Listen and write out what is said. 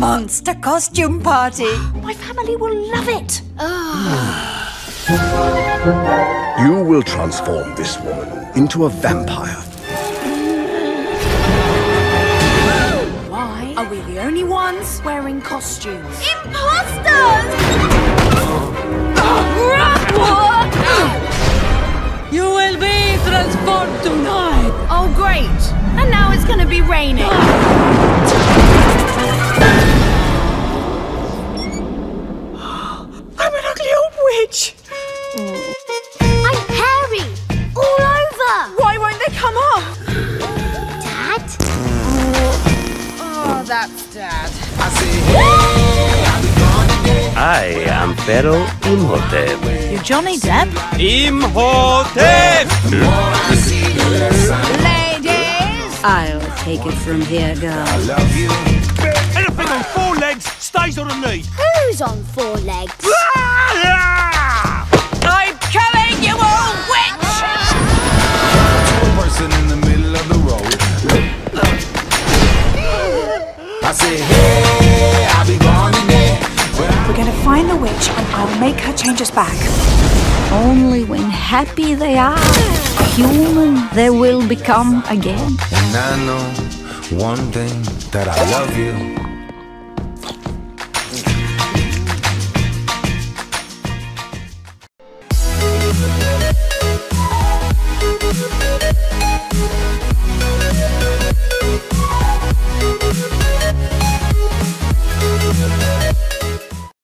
monster costume party. My family will love it. You will transform this woman into a vampire. Why are we the only ones wearing costumes? Imposters! You will be transformed tonight. Oh, great. And now it's gonna be raining. I'm an ugly old witch. I'm hairy. All over. Why won't they come off? Dad? Oh, that's Dad. I am Pharaoh Imhotep. You're Johnny Depp? Imhotep! Ladies! I'll take it from here, girl. Anything on four legs stays on a knee. Who's on four legs? I'm coming, you old witch! Person in the middle of the road. I say, hey, I'll be gone today. We're going to find the witch and I'll make her change us back. Only when happy they are, human they will become again. And I know one thing, that I love you.